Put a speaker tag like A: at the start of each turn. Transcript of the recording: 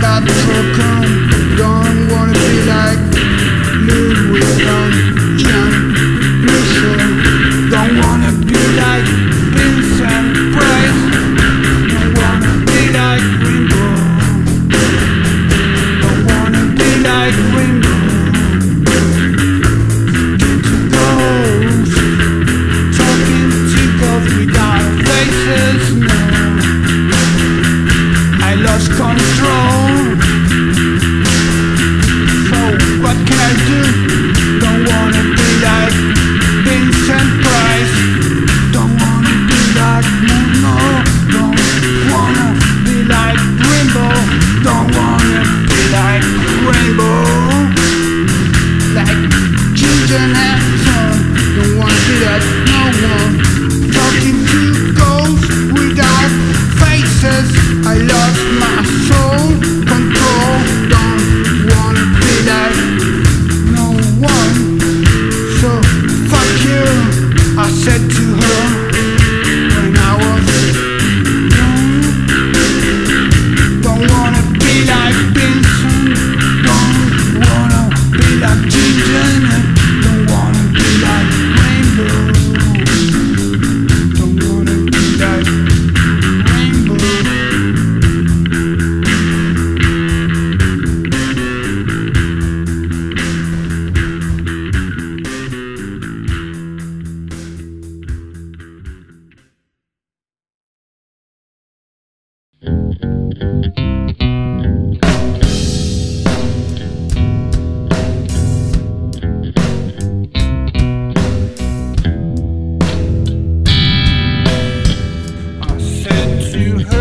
A: about broken. Don't wanna be like Louis Vuitton, Ian Michel. Don't wanna be like Vincent Price. Don't wanna be like Ringo. Don't wanna be like Ringo. Into ghosts, talking to ghosts without faces. No, I lost control. So what can I do? Don't wanna be like Vincent Price. Don't wanna be like Mono. Don't wanna be like Rainbow. Don't wanna be like Rainbow. Like Ginger Hanson. Don't wanna be like no one. Talking to ghosts without faces. I lost my soul control. Don't wanna be like no one. So fuck you, I said to her when I was young. Don't wanna be like Vincent. Don't wanna be like Ginger. Don't wanna be like Rainbow. Don't wanna be like Rainbow. I said to